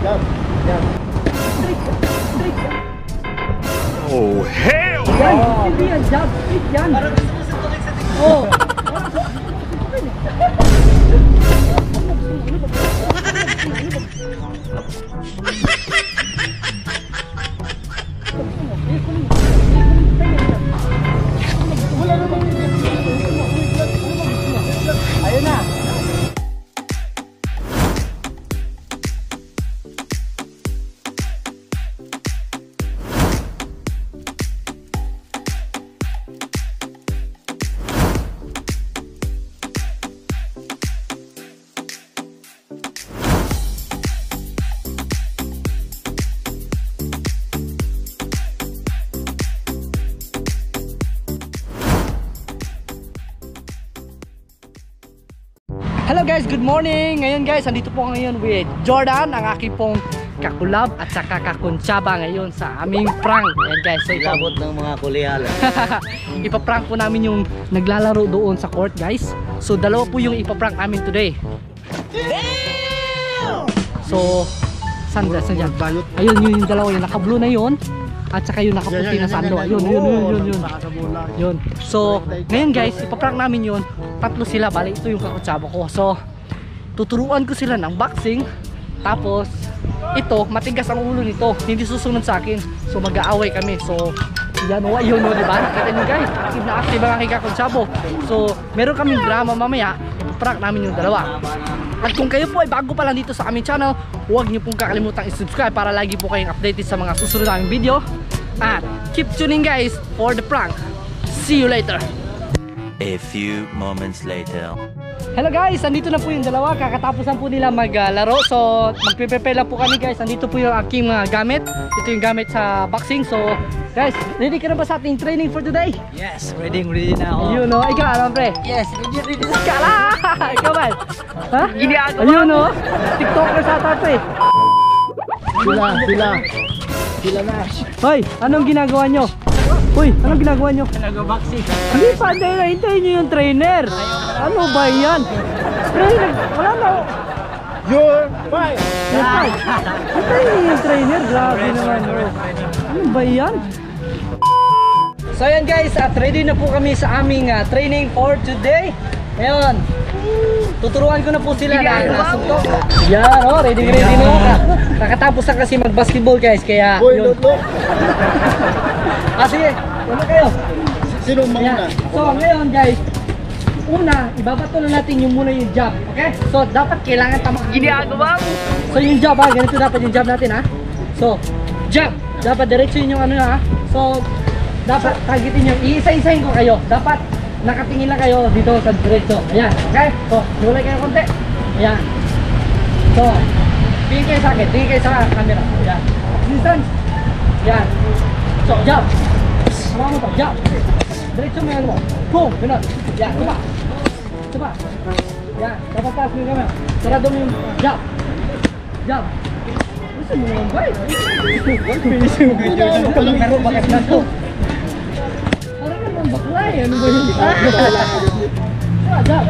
Oh, hell! Yan, hindi yan, jab. Yan. Oh. Ayun na. Hello guys, good morning! Ngayon guys, andito po ngayon with Jordan, ang aking pong kakulab at saka kakuntsaba ngayon sa aming prank. Ayan guys, so Ilabot ng mga kulihala. ipaprank po namin yung naglalaro doon sa court guys. So dalawa po yung ipaprank namin today. So, saan dyan? Ayun, yung dalawa, yung naka-blue na yun at saka yung nakaputi na sando. Yun. So, ngayon guys, ipaprank namin yun. Tatlo sila, bali ito yung kakutsaba ko. So, tuturuan ko sila ng boxing. Tapos, ito, matigas ang ulo nito. Hindi susunod sa akin. So, mag-aaway kami. So, yan o, yun o, diba? Kita nyo guys, active na active ang aking kakutsabo. So, meron kaming drama mamaya. Ipaprank namin yung dalawa. At kung kayo po ay bago pa lang dito sa aming channel, huwag niyo pong kakalimutang i-subscribe para lagi po kayong updated sa mga susunod naming video. At keep tuning guys for the prank. See you later. A few moments later. Hello guys, andito na po yung dalawa. Kakatapusan po nila maglaro. So magpe-prepare lang po kami guys. Andito po yung aking mga gamit. Ito yung gamit sa boxing. So guys, ready ka na ba sa ating training for today? Yes, ready na ako. Ayun o, ikaw alam pre? Yes, ready na. Kala! Ikaw ba? Ha? Ginagawa Ayun o, TikToker sa ata pre. Sila na. Hoy, anong ginagawa nyo? Hoy, anong ginagawa nyo? Nag-boxing. Hindi pa, hintayin nyo yung trainer. Ano ba yan? Trainer, wala na. You're fine! Hintayin nyo yung trainer. Grabe naman. Ano ba yan? So yan guys, at ready na po kami sa aming training for today. Ngayon, tuturuan ko na po sila na suntok. Yan o, ready no. Kakatapos na kasi mag-basketball guys, kaya yun. Sige, ano kayo? Sino mauna? So ngayon guys, una, ibabato na natin yung muna yung jab, okay? So dapat kailangan tama. Ginagawa mo. So yung jab ha, ganito dapat yung jab natin ha. So, jab, dapat diretso yung ano ha. So, dapat targetin yung, iisa-isahin ko kayo. Dapat nakatingin lang kayo dito sa diretso. Ayan, okay? So, hulay kayo konti. Ayan. So, tingin kayo sa akin, tingin kayo sa camera. Ayan. Distance. Ayan. So, jab. Sama mo to, jab. Diretso mo yan mo. Boom, ganun. Ayan, tuba. Tuba. Ayan, dapat taas mo yung camera. Sarado mo yung jab. Jab. Gusto mo naman ba eh? Finish mo ganyan. Walang pero bakit na to? Parang naman bakla eh. Ano ba yun? Jab.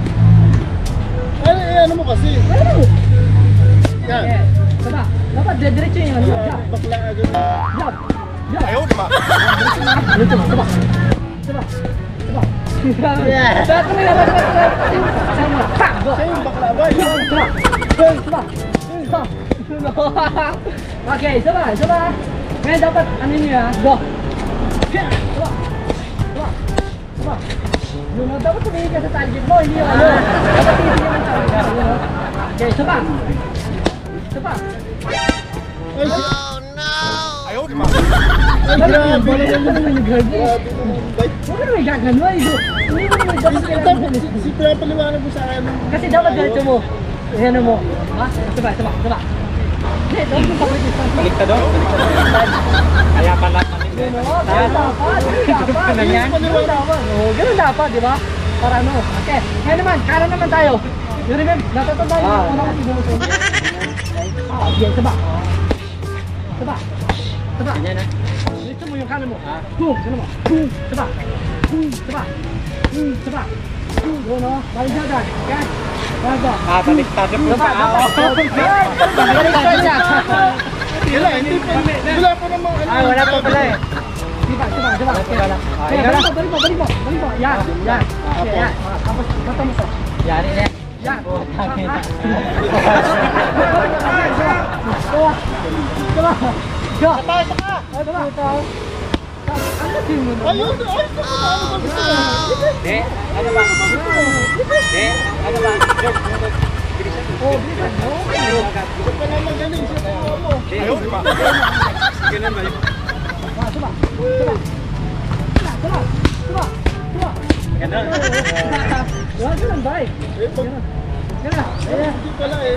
Ano mo kasi? Ano? Yan. Tuba. Dapat diretso yung ano. Jab. Bakla agad. Jab. Jab. Ayaw, di ba? Dito, tuba. Tuba. Tuba. Dapat mo naman. Sama. Pa! Go! Siya yung bakla ba? Tuba. Tuba. Tuba. Okay, sama. Ngayon dapat ano nyo ya? Go! Tuba. Dapat tumingin ka sa target mo, hindi yung ano. Dapat tingin naman target. Okay, sama. Ayaw, di ba? Ay, grabe. Wala naman yung grabe. Bait. Huwag ka naman gagano. Hindi mo naman dapat kailangan. Si pinapaliwanag mo sa akin. Kasi dapat diretso mo. Ayan mo. Ha? Tuba. Hindi, dapat mo pakulit. Baliktad daw. Kaya pala. Ganun dapat, di ba? Para ano? Okay, ngayon naman, kanan naman tayo. You remember, natatandaan yung unang sinusunod. Okay, saba. Ganyan na. Dito mo yung kanan mo. Boom, ganun mo. Boom, saba. Doon o, balik na agad. Okay? Bago. Baliktad yung Saba. Baliktad niya. Okay, balik mo. Yan. Okay, yan. Tapos, mata mo sa. Yari na. Yan. Ayun, De, ano ba? De, ano ba? Ito pala magaling siya po mo. Ayun ba? Ganun ba yun? Ganun ba eh? Hindi pala eh.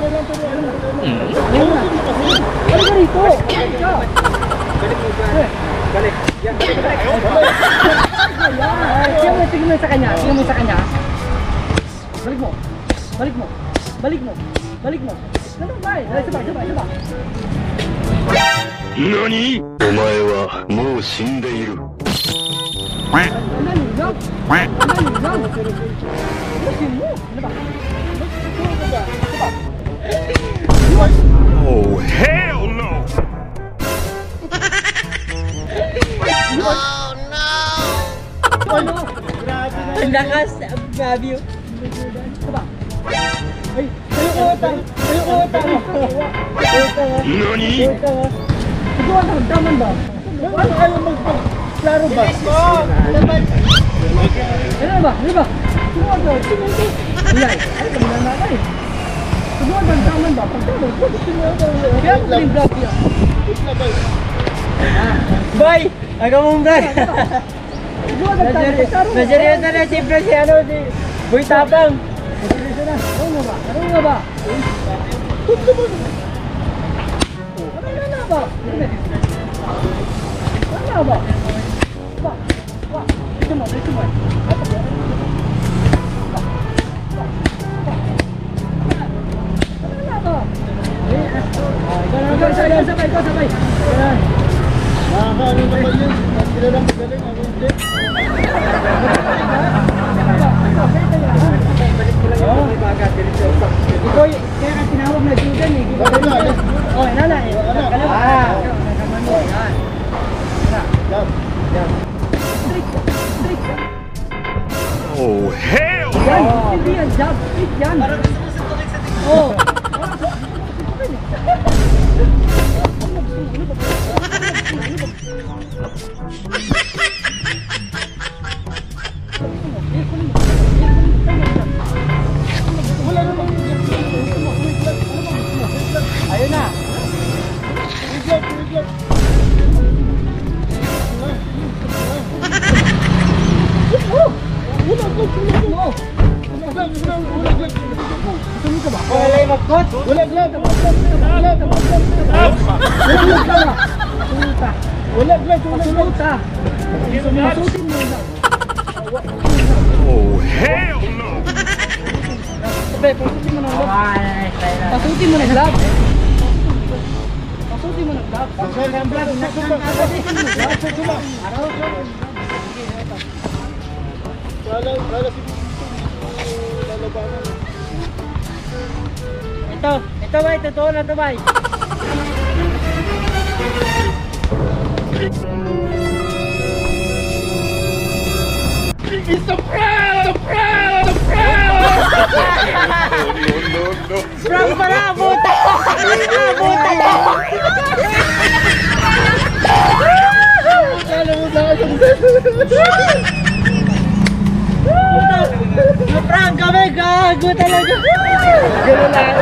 Balik ka rito! Balik. Yan, balik. Tingnan mo sa kanya. Balik mo. Ganun ba eh? Sabay. 何お前はもう死んでいる。 Oh, hell no! Ang lakas, Fabio. NANI? Daman ba? Ano kayo magpaklaro ba? Ano ba? Kulay. Ay, kami na eh. Subuhan ba? Daman ba? Kaya mo din vlog yan. Boy! Aga mong vlog! Subuhan ba? Naseryoso na na siyempre si ano, si Boy Tapang. Ano nga ba? Sabay. Nakakaano naman yun. Sila lang magaling. Ako hindi. Ikaw, kaya ka tinawag na Jordan eh. Oh, nana eh. Oh, hell! Yan, hindi yan, jab, hit yan. Oh. Ayun na. Wala yung magkot. Oh, hell no! Pasutin mo na glove. Pasutin mo na glove. Ito ba, totoo na to ba? Prank pala, buta! Buta na! Prank kami, gago talaga! Gano'n lang.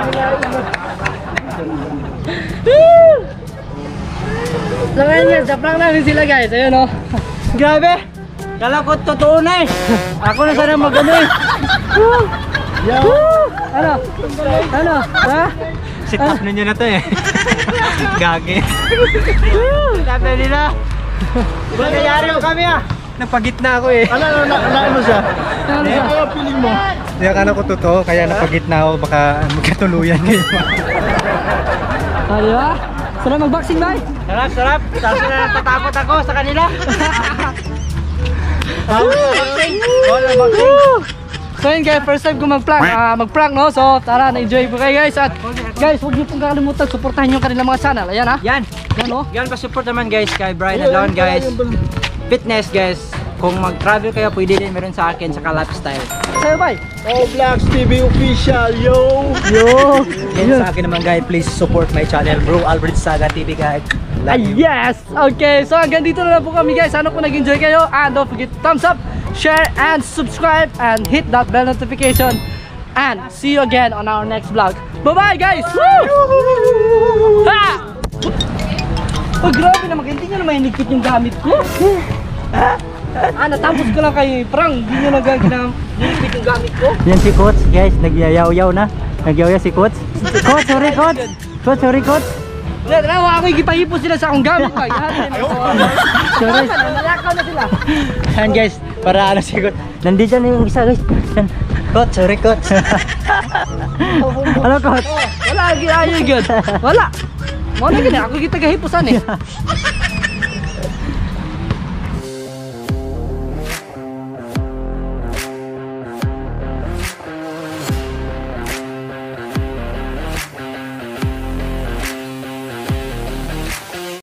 So ngayon guys, sa-prank namin sila guys. Ayun o. Grabe! Kala ko totoo na eh! Ako na sana mag-ano eh! Ano? Ha? Sit up ninyo na to eh! Gagi! Sabi nila! Nangyayari mo kami ah! Napagitna ako eh! Ano siya? Ano feeling mo? Hindi akala ko totoo, kaya napagitna ako, baka magkatuluyan kayo. Di ba? Sarap mag-boxing ba? Sarap, sarap! Tapos na natatakot ako sa kanila! So yun guys, first time ko mag-prank no? So tara, na-enjoy po kayo guys. At guys, huwag niyo pong kakalimutan, supportahan niyo kanilang mga channel. Ayan ha? Yan! Yan no? Yan pa-support naman guys kay Brian Alon guys. fitness guys. Kung mag-travel kayo, pwede din meron sa akin, saka lifestyle. Sa'yo, bay. Oh, Vlogs TV official, yo! Yo! And sa akin naman guys, please support my channel, Bro Albert Saga TV guys. Love you. Yes! Okay, so hanggang dito na lang po kami guys. Sana po nag-enjoy kayo. And don't forget to thumbs up, share, and subscribe. And hit that bell notification. And see you again on our next vlog. Bye-bye guys! Woo! Ha! Oh, grabe naman. Hindi nyo naman hinigpit yung gamit ko. Natapos ko lang kayo. Prang, hindi nyo hinigpit yung gamit ko. Yan si Coach guys, nagyayaw-yaw na. Nagyayaw si Coach. Coach, sorry Coach. Coach, sorry Coach. Wala, ako igipahipo sila sa akong gamit. Sorry. Nalakaw na sila. Yan guys, para ano si Coach. Nandito na yung isa guys. Yan. Coach, sorry Coach. Ano Coach? Wala, ayaw yun. Wala. Wala gini, ako kita gahipusan eh.